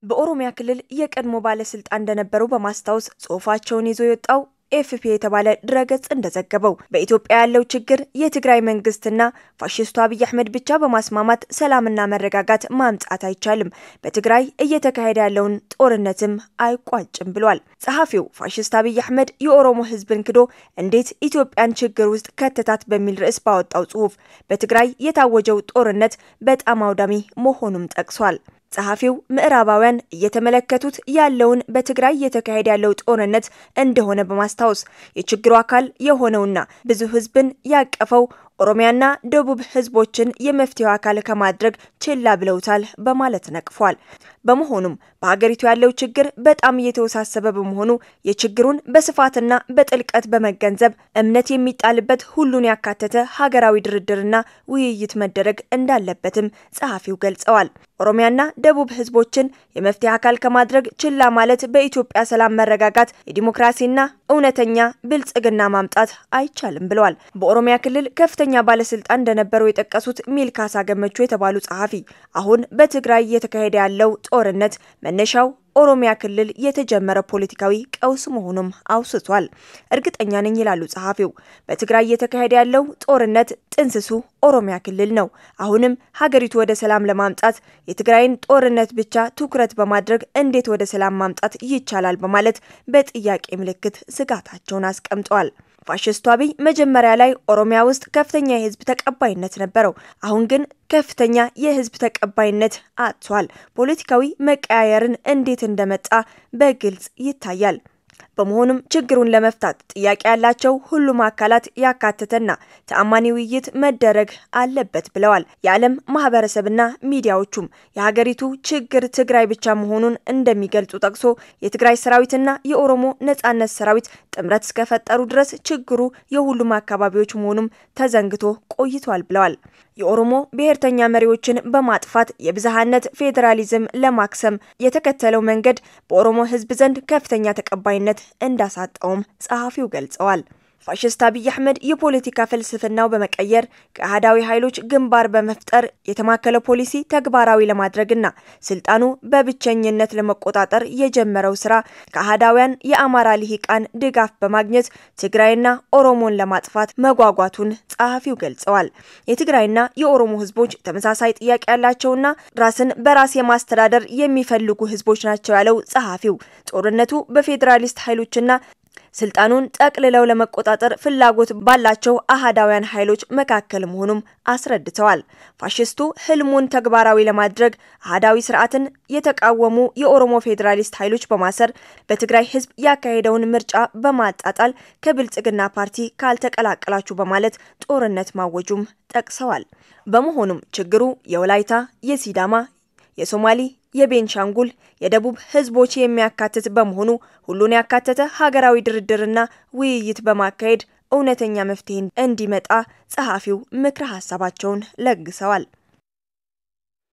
በኦሮሚያ ክልል የቀድሞ ባለስልጣን እንደነበሩ በማስታወስ ጽሁፋቸውን ይዞ የወጣው ኤፍፒ የተባለ ድረገጽ እንደዘገበው በኢትዮጵያ ያለው ችግር የትግራይ መንግስትና ፋሺስቱ አብይ አህመድ ብቻ በማስማማት ሰላምና መረጋጋት ማምጣት አይቻልም፣ በትግራይ እየተካሄደ ያለውን ጦርነትም አይቋጭም ብሏል። ጸሐፊው ፋሺስት አብይ አህመድ የኦሮሞ ህዝብን ክዶ እንዴት ኢትዮጵያን ችግር ውስጥ ከተታት በሚል ርዕስ ባወጣው ጽሁፍ በትግራይ የታወጀው ጦርነት በጣም አውዳሚ መሆኑን ጠቅሷል። ጸሐፊው ምዕራባውያን እየተመለከቱት ያለውን በትግራይ እየተካሄደ ያለው ጦርነት እንደሆነ በማስታወስ የችግሩ አካል የሆነውና ብዙ ህዝብን ያቀፈው ኦሮሚያና ደቡብ ህዝቦችን የመፍትሄው አካል ከማድረግ ችላ ብለውታል በማለት ነቅፏል። በመሆኑም በሀገሪቱ ያለው ችግር በጣም እየተወሳሰበ በመሆኑ የችግሩን በስፋትና በጥልቀት በመገንዘብ እምነት የሚጣልበት ሁሉን ያካተተ ሀገራዊ ድርድርና ውይይት መደረግ እንዳለበትም ጸሐፊው ገልጸዋል። ኦሮሚያና ደቡብ ህዝቦችን የመፍትሄ አካል ከማድረግ ችላ ማለት በኢትዮጵያ ሰላም መረጋጋት፣ የዲሞክራሲና እውነተኛ ብልጽግና ማምጣት አይቻልም ብለዋል። በኦሮሚያ ክልል ከፍተኛ ባለስልጣን እንደነበሩ የጠቀሱት ሚልካሳ ገመቹ የተባሉ ጸሐፊ አሁን በትግራይ እየተካሄደ ያለው ጦርነት መነሻው ኦሮሚያ ክልል የተጀመረ ፖለቲካዊ ቀውስ መሆኑን አውስቷል። እርግጠኛ ነኝ ይላሉ ጸሐፊው፣ በትግራይ እየተካሄደ ያለው ጦርነት ጥንስሱ ኦሮሚያ ክልል ነው። አሁንም ሀገሪቱ ወደ ሰላም ለማምጣት የትግራይን ጦርነት ብቻ ትኩረት በማድረግ እንዴት ወደ ሰላም ማምጣት ይቻላል በማለት በጥያቄ ምልክት ስጋታቸውን አስቀምጠዋል። ፋሺስቱ አብይ መጀመሪያ ላይ ኦሮሚያ ውስጥ ከፍተኛ የህዝብ ተቀባይነት ነበረው። አሁን ግን ከፍተኛ የህዝብ ተቀባይነት አጥቷል። ፖለቲካዊ መቀያየርን እንዴት እንደመጣ በግልጽ ይታያል። በመሆኑም ችግሩን ለመፍታት ጥያቄ ያላቸው ሁሉም አካላት ያካተተና ተአማኒ ውይይት መደረግ አለበት ብለዋል። የዓለም ማህበረሰብና ሚዲያዎቹም የሀገሪቱ ችግር ትግራይ ብቻ መሆኑን እንደሚገልጹ ጠቅሶ የትግራይ ሰራዊትና የኦሮሞ ነጻነት ሰራዊት ጥምረት እስከፈጠሩ ድረስ ችግሩ የሁሉም አካባቢዎች መሆኑም ተዘንግቶ ቆይቷል ብለዋል። የኦሮሞ ብሔርተኛ መሪዎችን በማጥፋት የብዝሃነት ፌዴራሊዝም ለማክሰም የተከተለው መንገድ በኦሮሞ ህዝብ ዘንድ ከፍተኛ ተቀባይነት እንዳሳጣውም ጸሐፊው ገልጸዋል። ፋሺስት አብይ አህመድ የፖለቲካ ፍልስፍናው በመቀየር ከአህዳዊ ኃይሎች ግንባር በመፍጠር የተማከለ ፖሊሲ ተግባራዊ ለማድረግና ስልጣኑ በብቸኝነት ለመቆጣጠር የጀመረው ስራ ከአህዳውያን የአማራ ልሂቃን ድጋፍ በማግኘት ትግራይና ኦሮሞን ለማጥፋት መጓጓቱን ጸሐፊው ገልጸዋል። የትግራይና የኦሮሞ ህዝቦች ተመሳሳይ ጥያቄ ያላቸውና ራስን በራስ የማስተዳደር የሚፈልጉ ህዝቦች ናቸው ያለው ጸሐፊው ጦርነቱ በፌዴራሊስት ኃይሎችና ስልጣኑን ጠቅልለው ለመቆጣጠር ፍላጎት ባላቸው አህዳውያን ኃይሎች መካከል መሆኑም አስረድተዋል። ፋሺስቱ ህልሙን ተግባራዊ ለማድረግ አህዳዊ ስርዓትን የተቃወሙ የኦሮሞ ፌዴራሊስት ኃይሎች በማሰር በትግራይ ህዝብ ያካሄደውን ምርጫ በማጣጣል ከብልጽግና ፓርቲ ካልተቀላቀላችሁ በማለት ጦርነት ማወጁም ጠቅሰዋል። በመሆኑም ችግሩ የወላይታ፣ የሲዳማ፣ የሶማሊ፣ የቤንሻንጉል፣ የደቡብ ህዝቦች የሚያካትት በመሆኑ ሁሉን ያካተተ ሀገራዊ ድርድርና ውይይት በማካሄድ እውነተኛ መፍትሄ እንዲመጣ ጸሐፊው ምክረ ሀሳባቸውን ለግሰዋል።